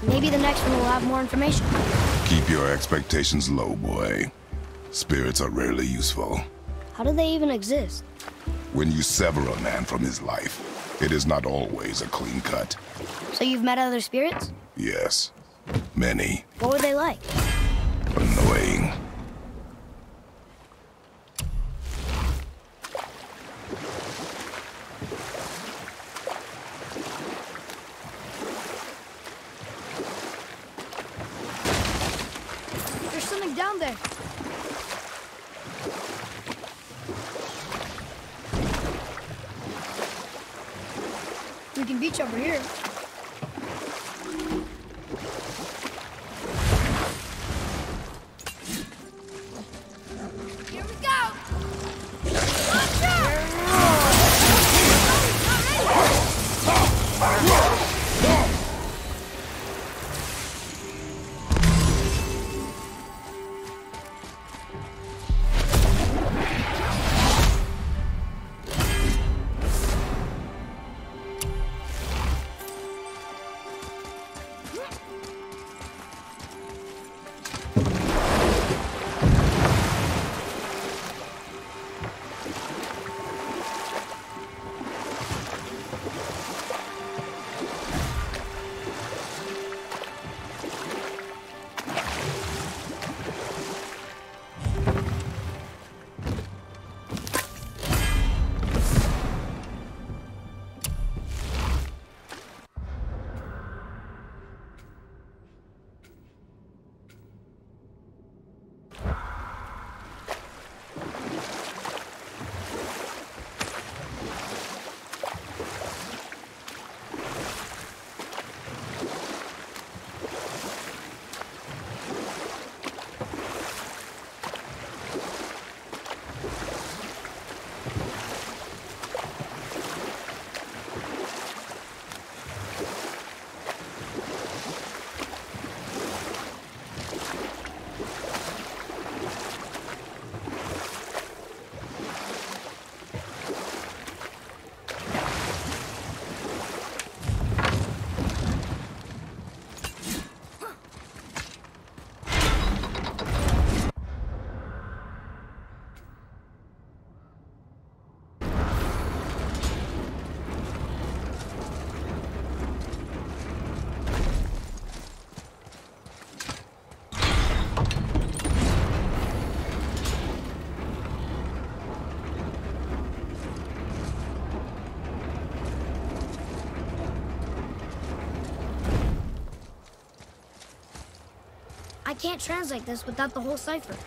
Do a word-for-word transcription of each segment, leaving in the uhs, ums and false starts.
Maybe the next one will have more information. Keep your expectations low, boy. Spirits are rarely useful. How do they even exist? When you sever a man from his life, it is not always a clean cut. So you've met other spirits? Yes. Many. What were they like? Annoying. There's something down there. We can beach over here. Here we go! Watch out! I can't translate this without the whole cipher.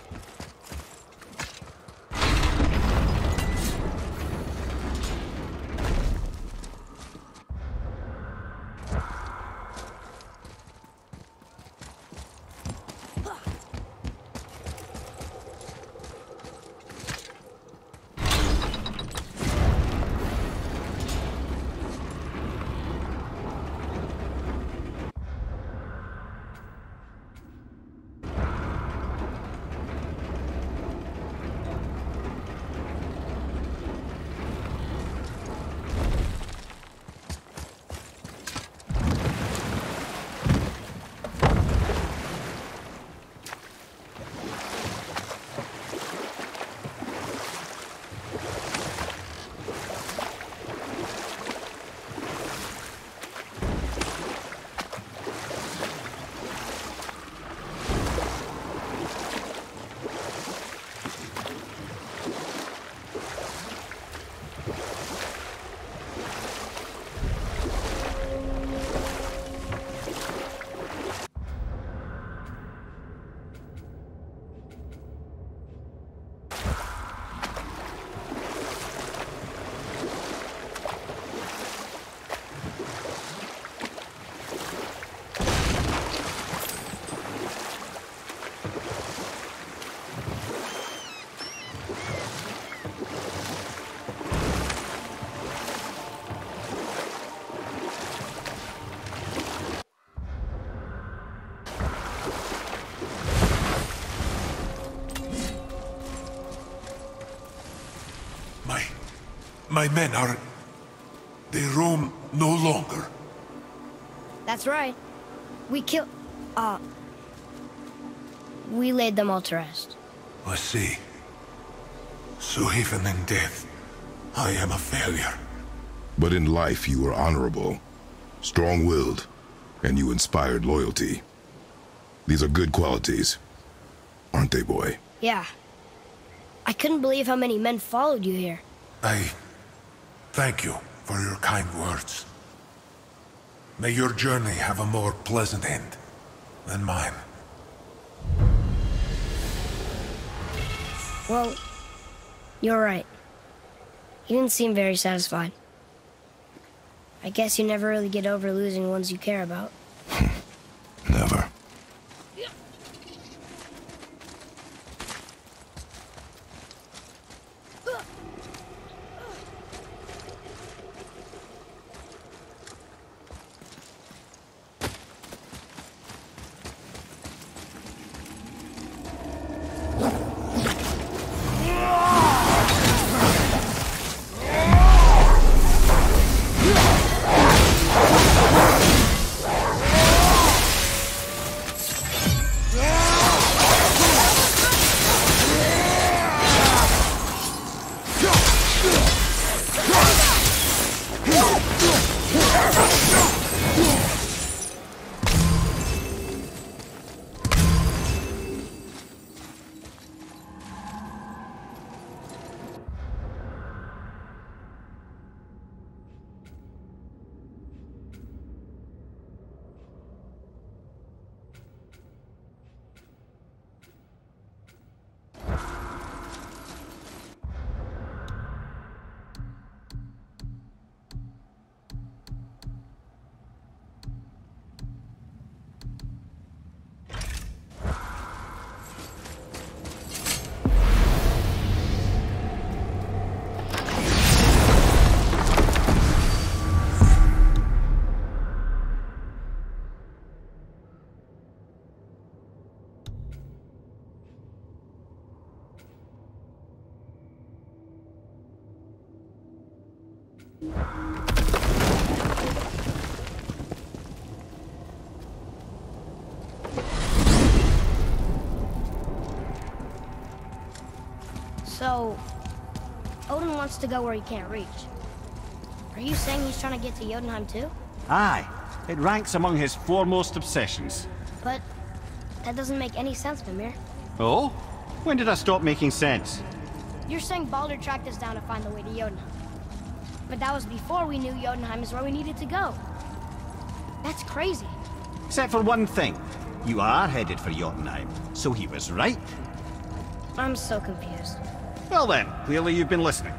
My men are... they roam no longer. That's right. We killed... Uh... We laid them all to rest. I see. So even in death, I am a failure. But in life you were honorable, strong-willed, and you inspired loyalty. These are good qualities, aren't they, boy? Yeah. I couldn't believe how many men followed you here. I thank you for your kind words. May your journey have a more pleasant end than mine. Well, you're right. You didn't seem very satisfied. I guess you never really get over losing ones you care about. Never. So, Odin wants to go where he can't reach. Are you saying he's trying to get to Jotunheim too? Aye. It ranks among his foremost obsessions. But that doesn't make any sense, Mimir. Oh? When did I stop making sense? You're saying Baldur tracked us down to find the way to Jotunheim. But that was before we knew Jotunheim is where we needed to go. That's crazy. Except for one thing. You are headed for Jotunheim, so he was right. I'm so confused. Well then, clearly you've been listening.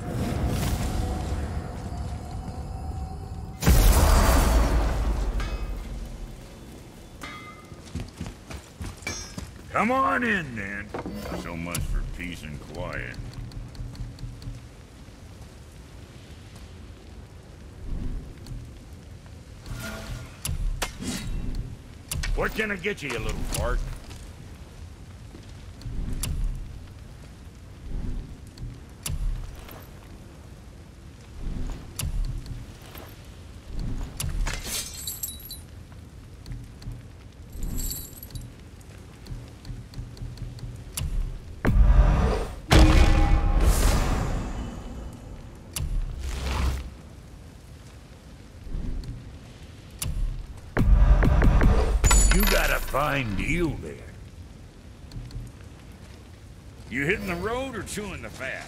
Come on in, then. So much for peace and quiet. What can I get you, you little fart? Fine deal there. You hitting the road or chewing the fat?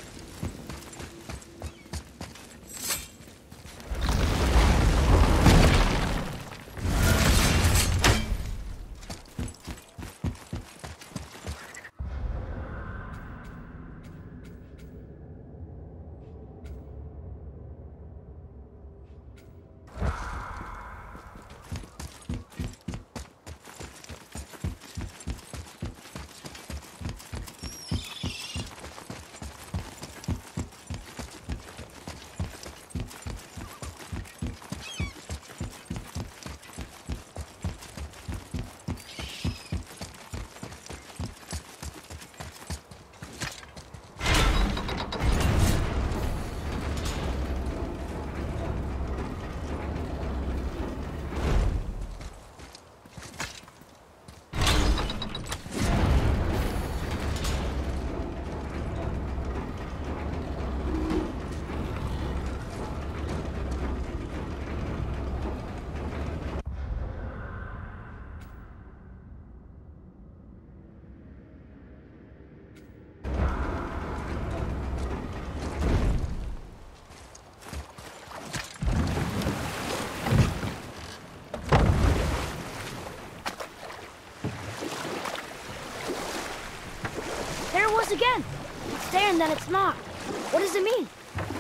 then it's not. What does it mean?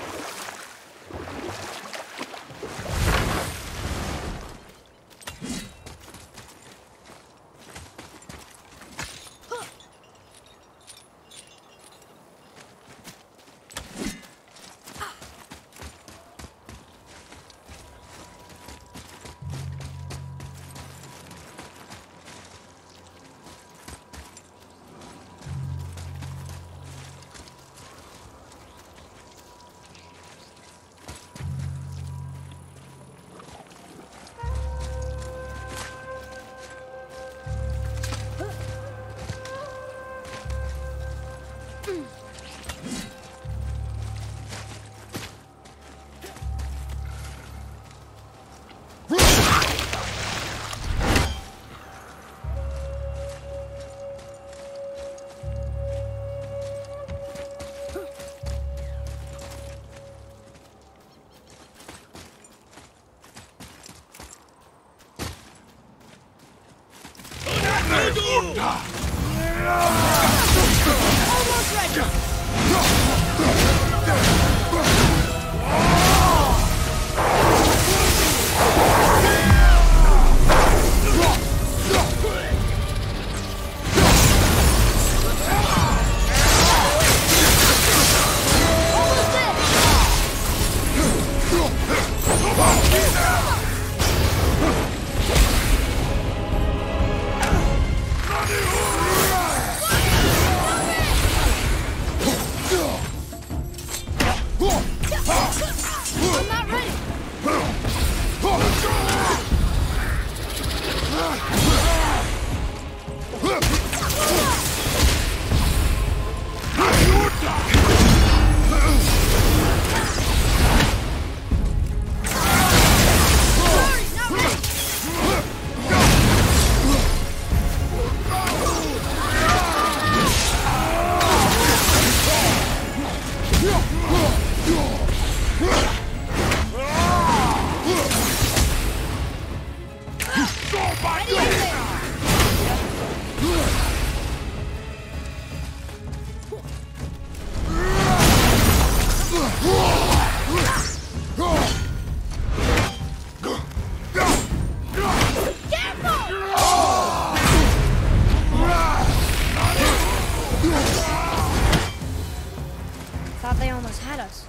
Thought they almost had us.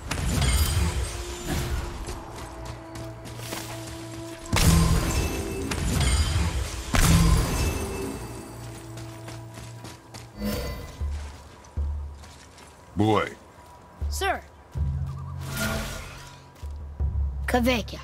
Boy. Sir. Kveikja.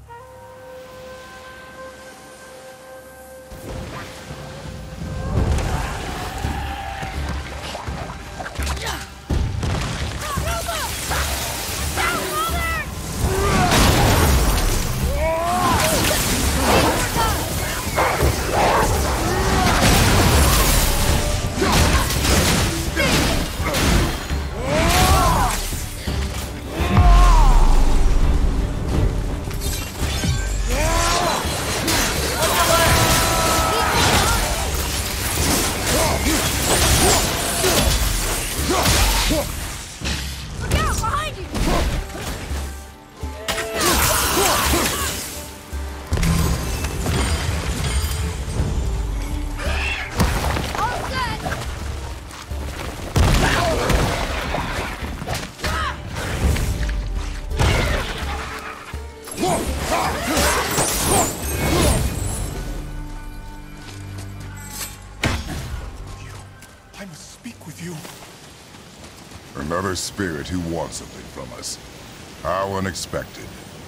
Another spirit who wants something from us. How unexpected.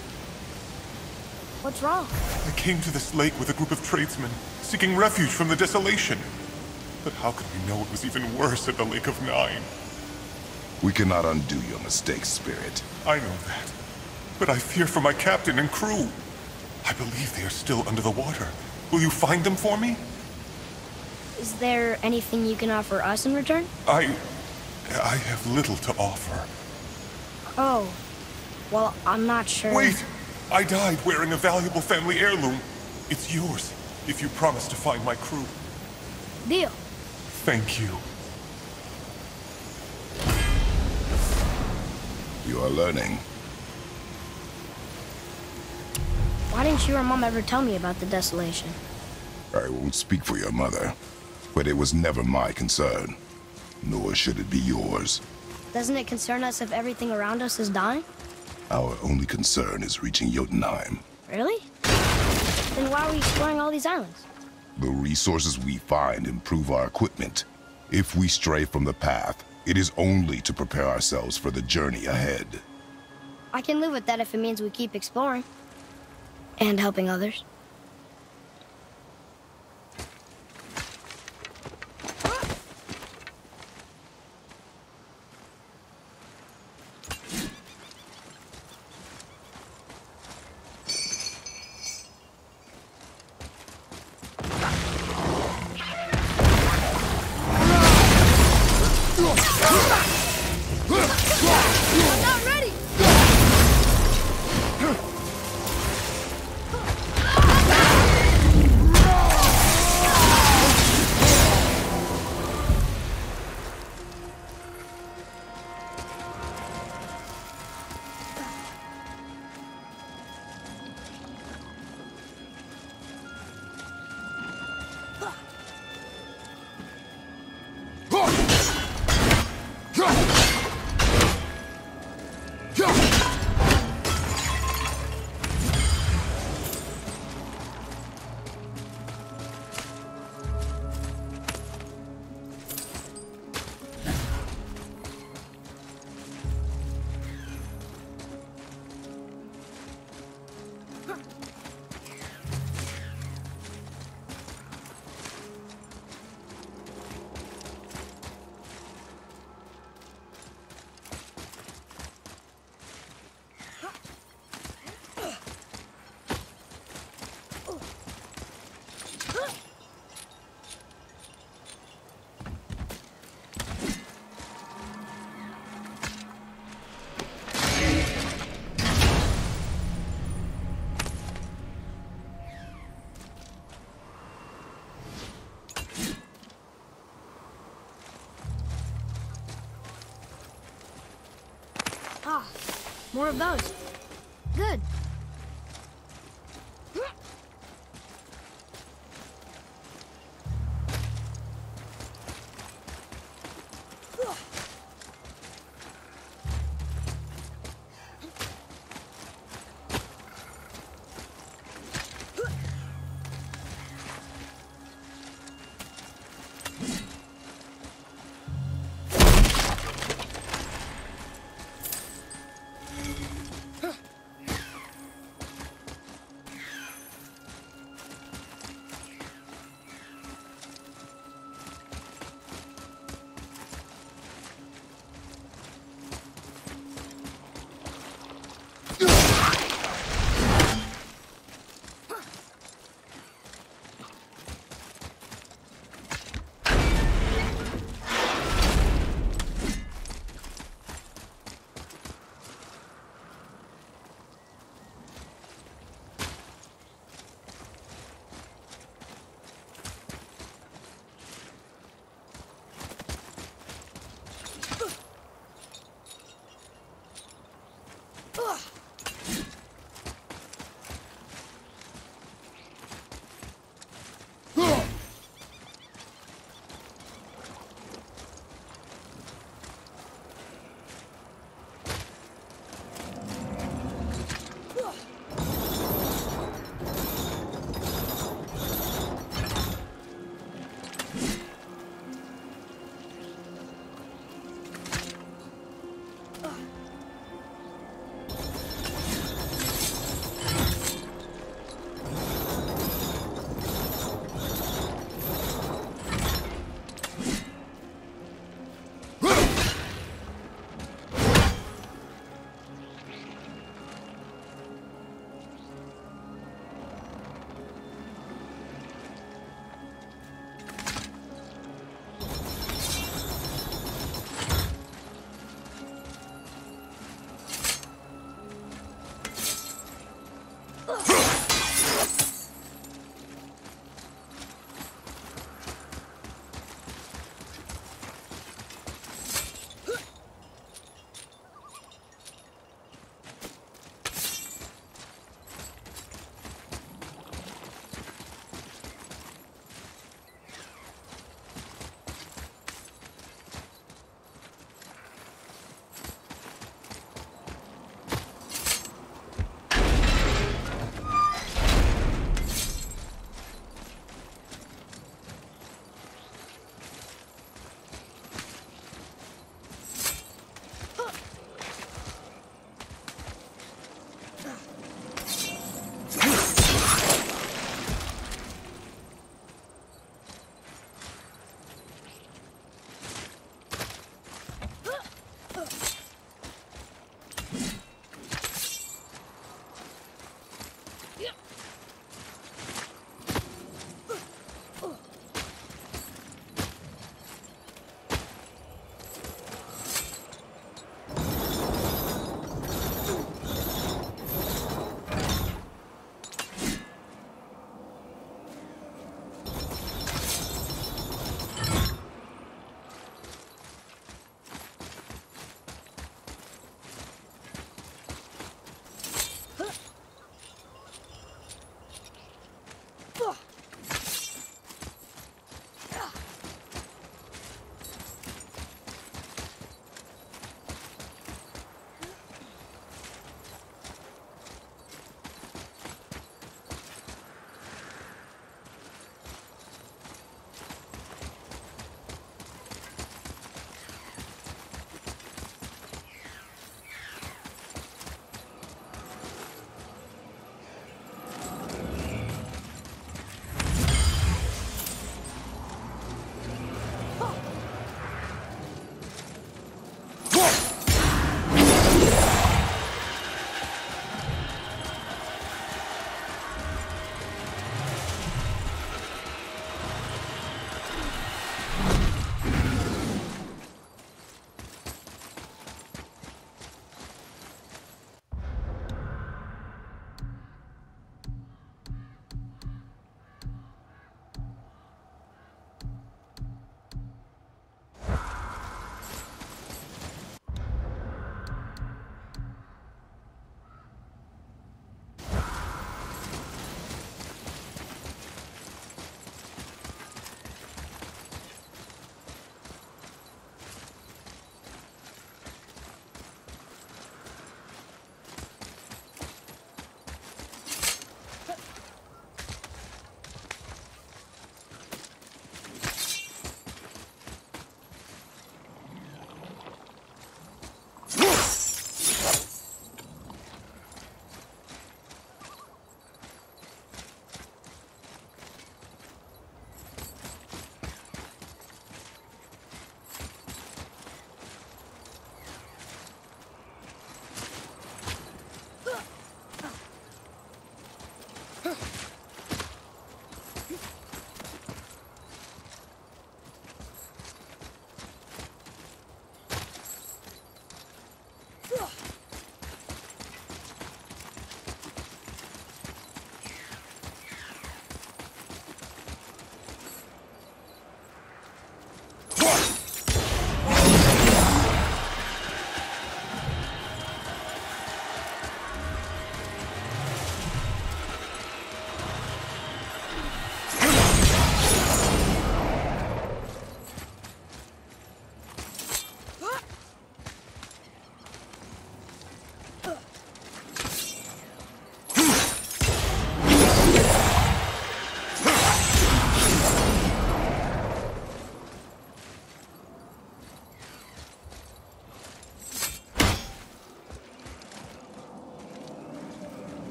What's wrong? I came to this lake with a group of tradesmen, seeking refuge from the desolation. But how could we know it was even worse at the Lake of Nine? We cannot undo your mistakes, Spirit. I know that. But I fear for my captain and crew. I believe they are still under the water. Will you find them for me? Is there anything you can offer us in return? I... I have little to offer. Oh. Well, I'm not sure. Wait! I died wearing a valuable family heirloom. It's yours, if you promise to find my crew. Deal. Thank you. You are learning. Why didn't you or Mom ever tell me about the desolation? I won't speak for your mother, but it was never my concern. Nor should it be yours. Doesn't it concern us if everything around us is dying? Our only concern is reaching Jotunheim. Really? Then why are we exploring all these islands? The resources we find improve our equipment. If we stray from the path, it is only to prepare ourselves for the journey ahead. I can live with that if it means we keep exploring. And helping others. Ah, more of those. Good.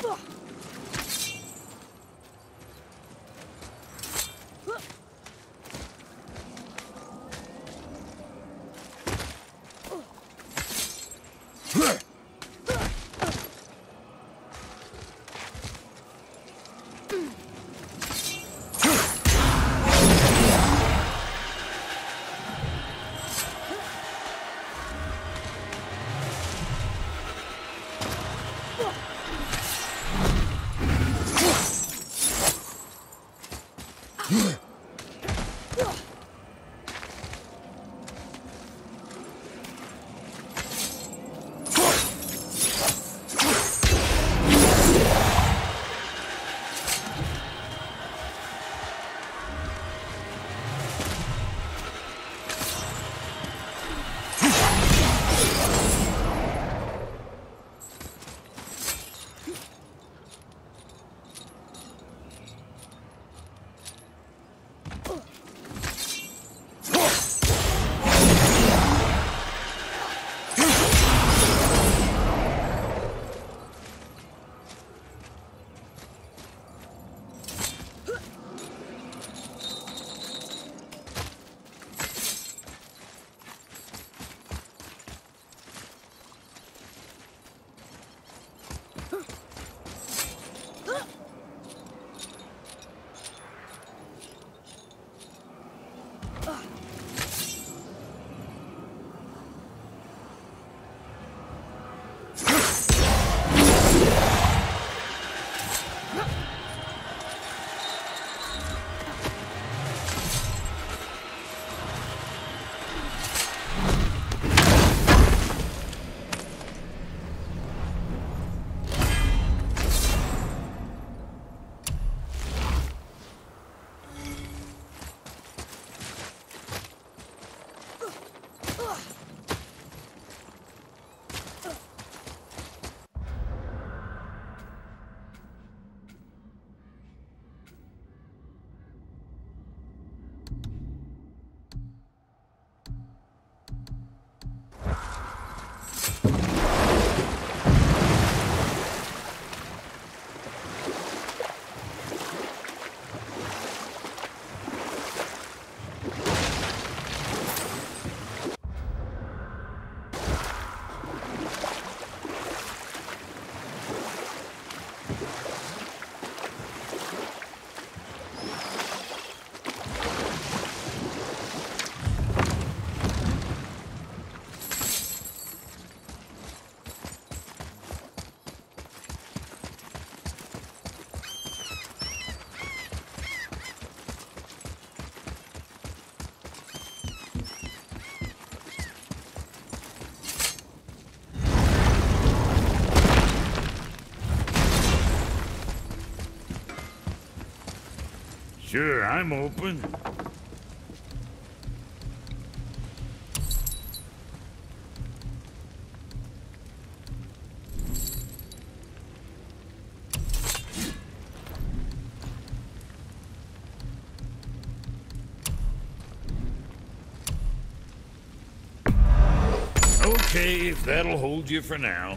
Sure, I'm open. Okay, if that'll hold you for now.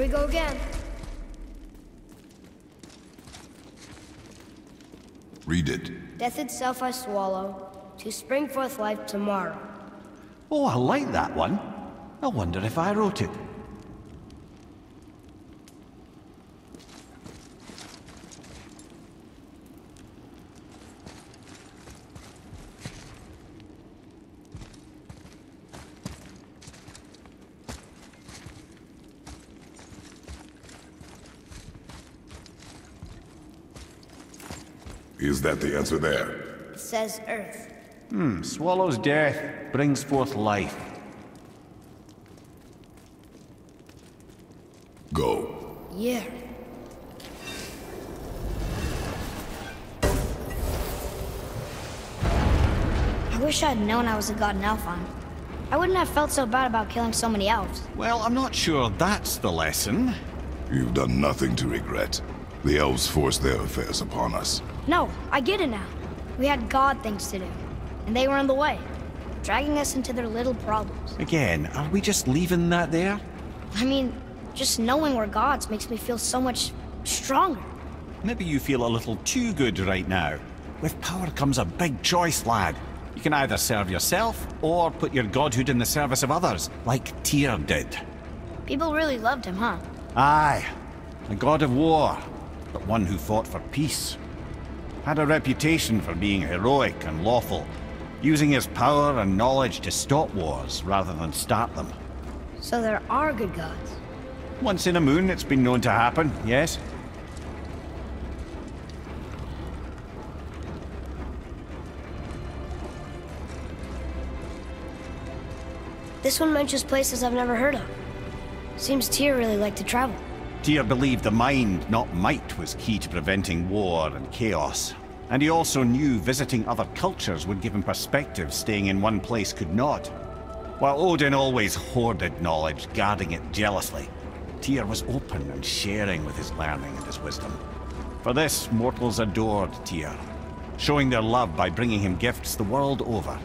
we go again. Read it. Death itself I swallow, to spring forth life tomorrow. Oh, I like that one. I wonder if I wrote it. Is that the answer there? It says Earth. Hmm, swallows death, brings forth life. Go. Yeah. I wish I'd known I was a god in Alfheim. I wouldn't have felt so bad about killing so many elves. Well, I'm not sure that's the lesson. You've done nothing to regret. The elves forced their affairs upon us. No, I get it now. We had god things to do, and they were in the way, dragging us into their little problems. Again, are we just leaving that there? I mean, just knowing we're gods makes me feel so much stronger. Maybe you feel a little too good right now. With power comes a big choice, lad. You can either serve yourself, or put your godhood in the service of others, like Tyr did. People really loved him, huh? Aye, a god of war, but one who fought for peace. Had a reputation for being heroic and lawful, using his power and knowledge to stop wars rather than start them. So there are good gods. Once in a moon, it's been known to happen, yes? This one mentions places I've never heard of. Seems Tyr really liked to travel. Tyr believed the mind, not might, was key to preventing war and chaos. And he also knew visiting other cultures would give him perspective staying in one place could not. While Odin always hoarded knowledge, guarding it jealously, Tyr was open and sharing with his learning and his wisdom. For this, mortals adored Tyr, showing their love by bringing him gifts the world over.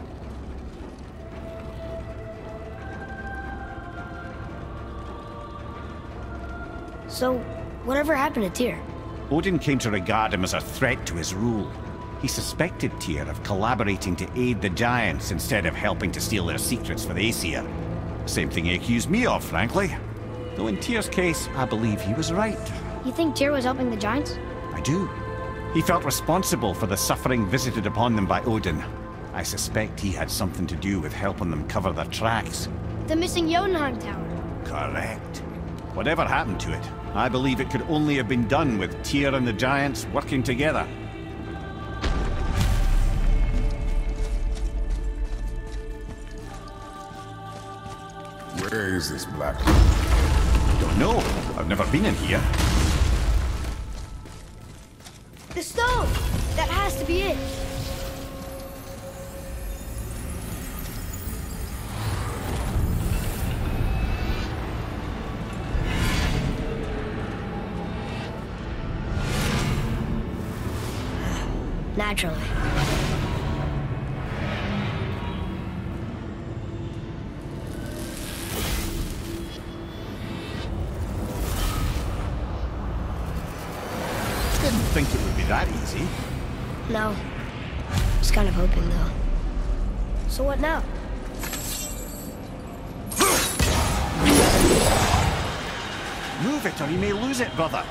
So, whatever happened to Tyr? Odin came to regard him as a threat to his rule. He suspected Tyr of collaborating to aid the Giants instead of helping to steal their secrets for the Aesir. Same thing he accused me of, frankly. Though in Tyr's case, I believe he was right. You think Tyr was helping the Giants? I do. He felt responsible for the suffering visited upon them by Odin. I suspect he had something to do with helping them cover their tracks. The missing Jotunheim Tower. Correct. Whatever happened to it, I believe it could only have been done with Tyr and the Giants working together. Where is this black? Don't know. I've never been in here. The stone! That has to be it! Naturally. Didn't think it would be that easy. No. I was kind of hoping, though. So what now? Move it or you may lose it, brother.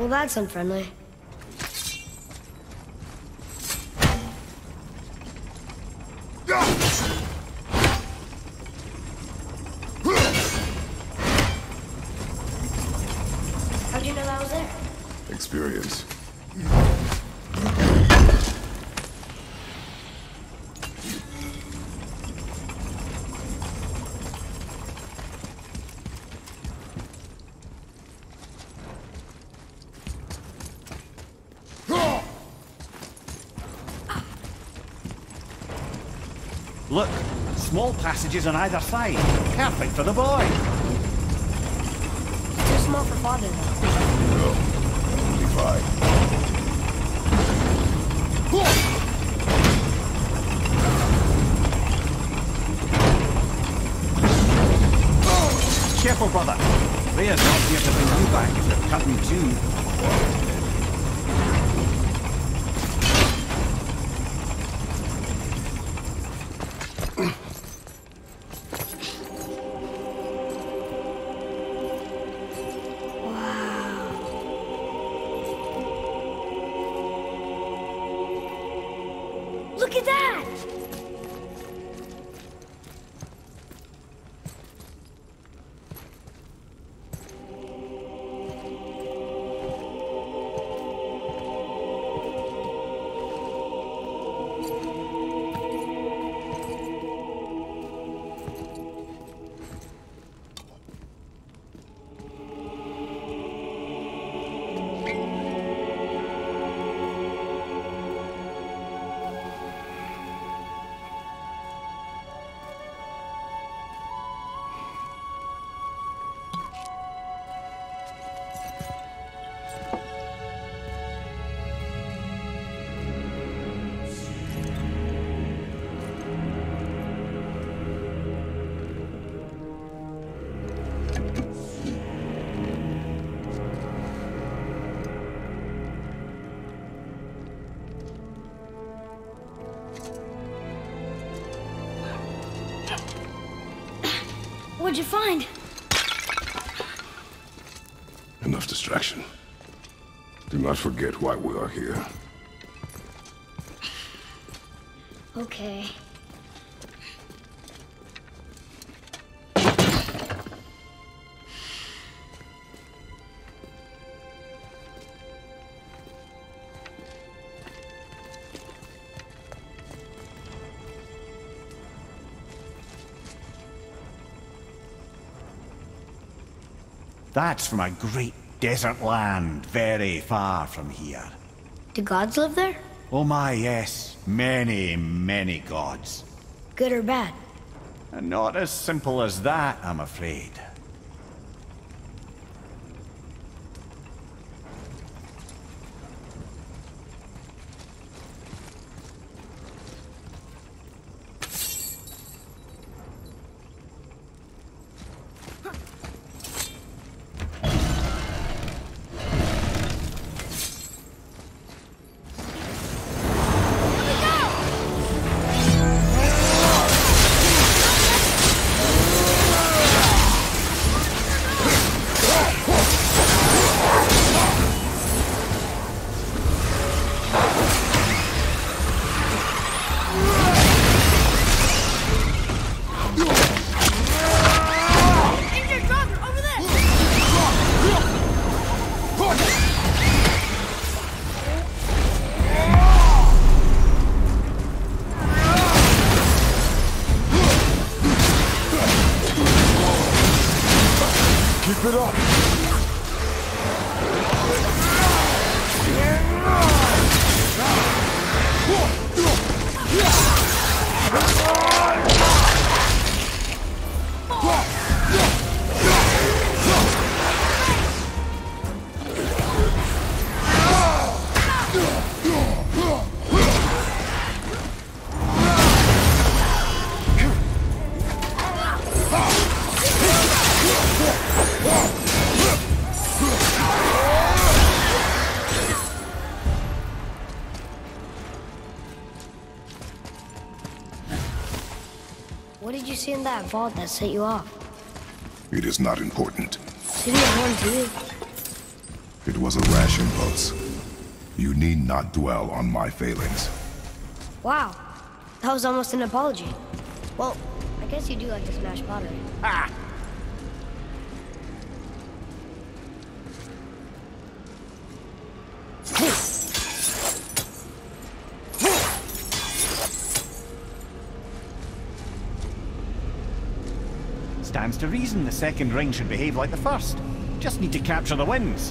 Well, that's unfriendly. How'd you know that was there? Experience. Look, small passages on either side. Perfect for the boy. Too small for father, though. No, it'll be fine. Careful, brother. Rhea's not here to bring you back if they're cutting too. Look at that! What'd you find? Enough distraction. Do not forget why we are here. Okay. That's from a great desert land, very far from here. Do gods live there? Oh my, yes. Many, many gods. Good or bad? And not as simple as that, I'm afraid. Keep it up! What did you see in that vault that set you off? It is not important. Did you have one too? It was a rash impulse. You need not dwell on my failings. Wow. That was almost an apology. Well, I guess you do like to smash pottery. Ah! Stands to reason the second ring should behave like the first. Just need to capture the winds.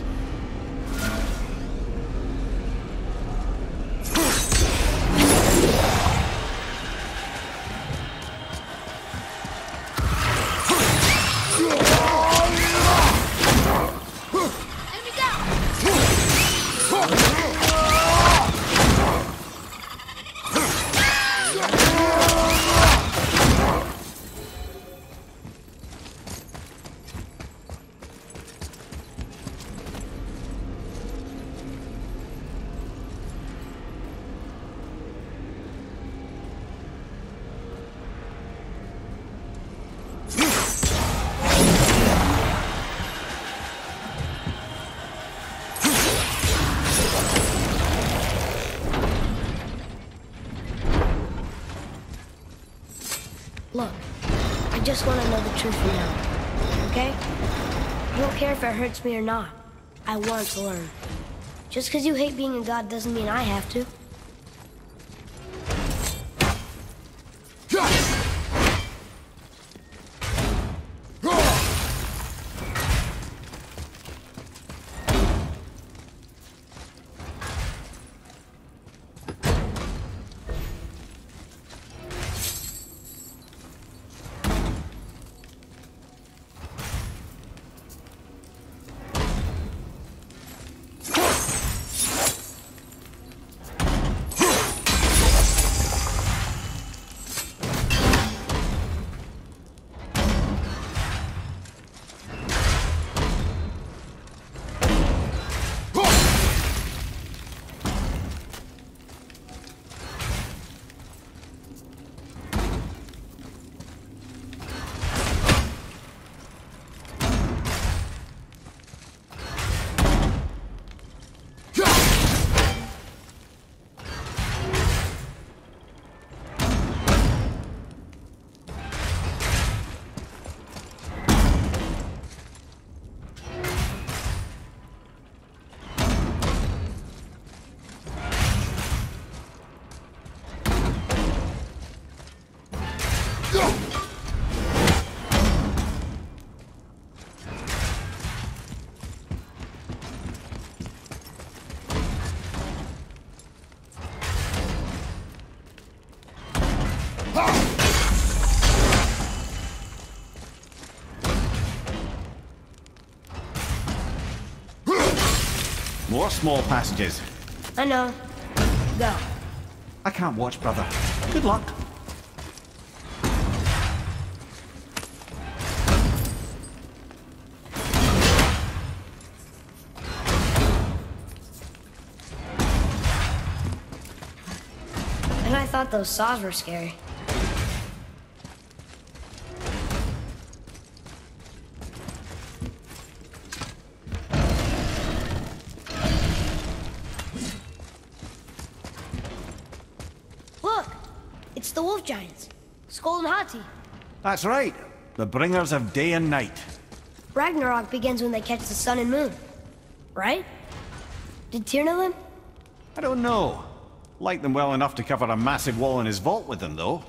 Look, I just want to know the truth from now, okay? I don't care if it hurts me or not. I want to learn. Just because you hate being a god doesn't mean I have to. More small passages. I know. Go. I can't watch, brother. Good luck. And I thought those saws were scary. Look! It's the wolf giants. Skull and Hati. That's right. The bringers of day and night. Ragnarok begins when they catch the sun and moon. Right? Did Tyr know them? I don't know. Like them well enough to cover a massive wall in his vault with them, though.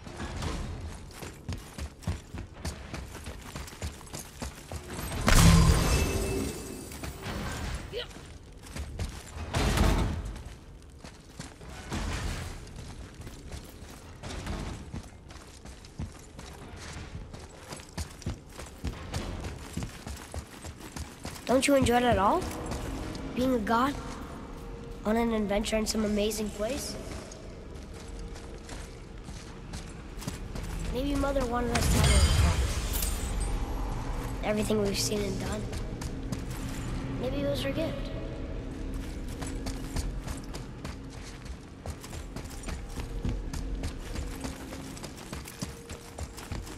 Don't you enjoy it at all? Being a god? On an adventure in some amazing place? Maybe Mother wanted us to have a everything we've seen and done. Maybe it was her gift.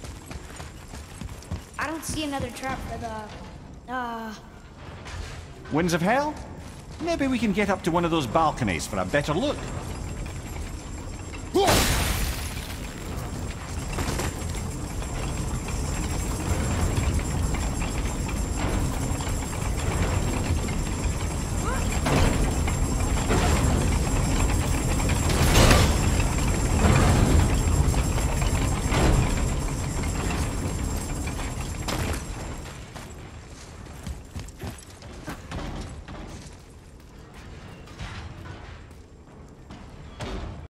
I don't see another trap for the, uh, Winds of Hell? Maybe we can get up to one of those balconies for a better look. Whoa!